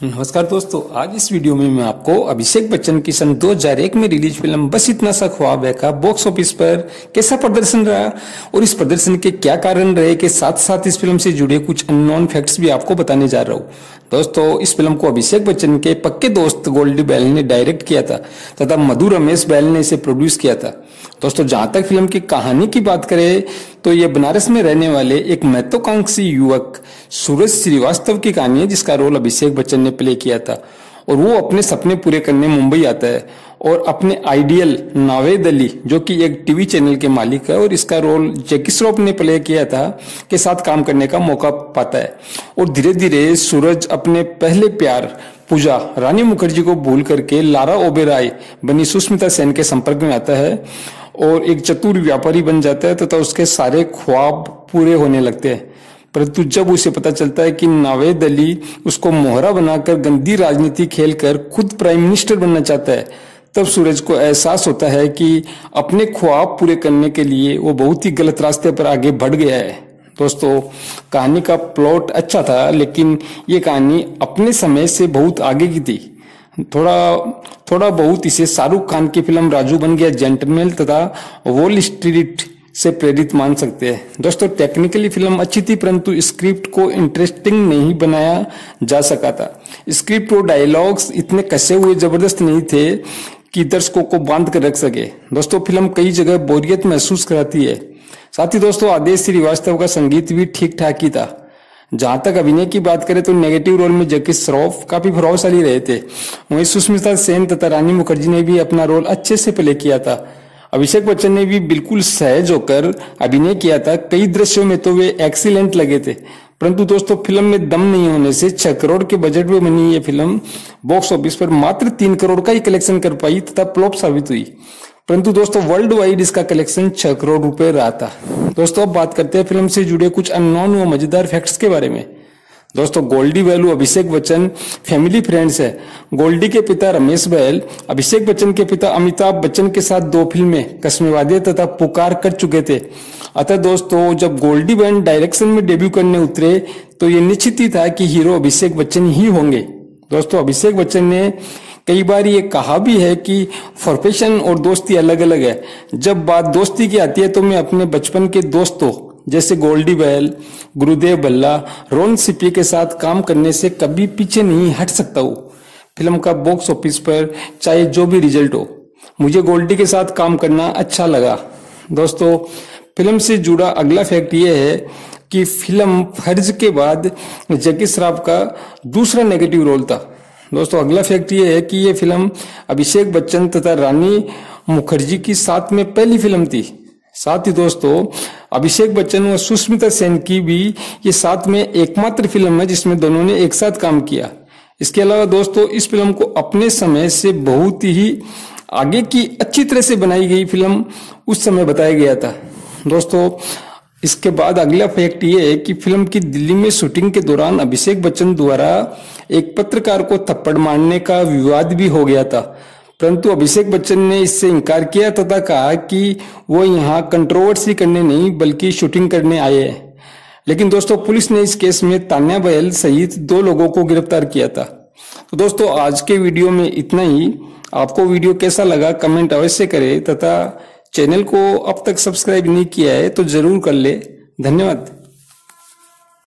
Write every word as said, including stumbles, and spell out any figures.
नमस्कार दोस्तों, आज इस वीडियो में मैं आपको अभिषेक बच्चन की सन दो हज़ार एक में रिलीज फिल्म बस इतना सा ख्वाब है का बॉक्स ऑफिस पर कैसा प्रदर्शन रहा और इस प्रदर्शन के क्या कारण रहे के साथ साथ इस फिल्म से जुड़े कुछ अननोन फैक्ट्स भी आपको बताने जा रहा हूँ। दोस्तों, इस फिल्म को अभिषेक बच्चन के पक्के दोस्त गोल्डी बैल ने डायरेक्ट किया था तथा मधु रमेश बैल ने इसे प्रोड्यूस किया था। दोस्तों, जहां तक फिल्म की कहानी की बात करें तो ये बनारस में रहने वाले एक महत्वाकांक्षी युवक सूरज श्रीवास्तव की कहानी है, जिसका रोल अभिषेक बच्चन ने प्ले किया था और वो अपने सपने पूरे करने मुंबई आता है और अपने आइडियल नावेद अली, जो कि एक टीवी चैनल के मालिक है और इसका रोल जैकी श्रॉफ ने प्ले किया था, के साथ काम करने का मौका पाता है। और धीरे धीरे सूरज अपने पहले प्यार पूजा रानी मुखर्जी को भूल करके लारा ओबेरॉय बनी सुष्मिता सेन के संपर्क में आता है और एक चतुर व्यापारी बन जाता है तथा उसके सारे ख्वाब पूरे होने लगते हैं। परंतु जब उसे पता चलता है कि नावेद अली उसको मोहरा बनाकर गंदी राजनीति खेलकर खुद प्राइम मिनिस्टर बनना चाहता है, तब सूरज को एहसास होता है कि अपने ख्वाब पूरे करने के लिए वो बहुत ही गलत रास्ते पर आगे बढ़ गया है। दोस्तों, कहानी का प्लॉट अच्छा था, लेकिन ये कहानी अपने समय से बहुत आगे की थी। थोड़ा थोड़ा बहुत इसे शाहरुख खान की फिल्म राजू बन गया जेंटलमैन तथा वॉल स्ट्रीट से प्रेरित मान सकते हैं। दोस्तों, टेक्निकली फिल्म अच्छी थी, परंतु स्क्रिप्ट को इंटरेस्टिंग नहीं बनाया जा सका था। स्क्रिप्ट और डायलॉग्स इतने कसे हुए जबरदस्त नहीं थे कि दर्शकों को बांध कर रख सके। दोस्तों, फिल्म कई जगह बोरियत महसूस कराती है। साथ ही दोस्तों, आदेश श्रीवास्तव का संगीत भी ठीक ठाक ही था। जहां तक अभिनय की बात करें तो नेगेटिव रोल में जैकी श्रॉफ काफी प्रभावशाली रहे थे। वहीं सुष्मिता सेन तथा रानी मुखर्जी ने भी अपना रोल अच्छे से प्ले किया था। अभिषेक बच्चन ने भी बिल्कुल सहज होकर अभिनय किया था। कई दृश्यों में तो वे एक्सीलेंट लगे थे, परंतु दोस्तों फिल्म में दम नहीं होने से छह करोड़ के बजट में बनी ये फिल्म बॉक्स ऑफिस पर मात्र तीन करोड़ का ही कलेक्शन कर पाई तथा फ्लॉप साबित हुई। परंतु दोस्तों, वर्ल्ड वाइड इसका कलेक्शन छह करोड़ रुपए रहा था। दोस्तों, अब बात करते हैं फिल्म से जुड़े कुछ अननोन व मजेदार फैक्ट्स के बारे में। दोस्तों, गोल्डी बैल अभिषेक बच्चन फैमिली फ्रेंड्स है। गोल्डी के पिता रमेश बैल अभिषेक बच्चन के पिता अमिताभ बच्चन के साथ दो फिल्में कसमें वादे तथा पुकार कर चुके थे। अतः दोस्तों, जब गोल्डी बैल डायरेक्शन में डेब्यू करने उतरे तो ये निश्चित ही था कि हीरो अभिषेक बच्चन ही होंगे। दोस्तों, अभिषेक बच्चन ने कई बार ये कहा भी है कि प्रोफेशन और दोस्ती अलग अलग है। जब बात दोस्ती की आती है तो मैं अपने बचपन के दोस्तों जैसे गोल्डी बैल, गुरुदेव भल्ला, रोहन सिप्पी के साथ काम करने से कभी पीछे नहीं हट सकता हूँ। फिल्म का बॉक्स ऑफिस पर चाहे जो भी रिजल्ट हो, मुझे गोल्डी के साथ काम करना अच्छा लगा। दोस्तों, फिल्म से जुड़ा अगला फैक्ट ये है कि फिल्म फर्ज के बाद जैकी श्रॉफ का दूसरा नेगेटिव रोल था। दोस्तों, अगला फैक्ट ये है कि ये फिल्म अभिषेक बच्चन तथा रानी मुखर्जी की साथ में पहली फिल्म थी। साथ ही दोस्तों, अभिषेक बच्चन और सुष्मिता सेन की भी ये साथ में एकमात्र फिल्म है जिसमें दोनों ने एक साथ काम किया। इसके अलावा दोस्तों, इस फिल्म को अपने समय से बहुत ही आगे की अच्छी तरह से बनाई गई फिल्म उस समय बताया गया था। दोस्तों, इसके बाद अगला फैक्ट ये है कि फिल्म की दिल्ली में शूटिंग के दौरान अभिषेक बच्चन द्वारा एक पत्रकार को थप्पड़ मारने का विवाद भी हो गया था, परंतु अभिषेक बच्चन ने इससे इनकार किया तथा कहा कि वो यहाँ कंट्रोवर्सी करने नहीं बल्कि शूटिंग करने आए हैं। लेकिन दोस्तों, पुलिस ने इस केस में तान्या बहल सहित दो लोगों को गिरफ्तार किया था। तो दोस्तों, आज के वीडियो में इतना ही। आपको वीडियो कैसा लगा कमेंट अवश्य करें तथा चैनल को अब तक सब्सक्राइब नहीं किया है तो जरूर कर ले। धन्यवाद।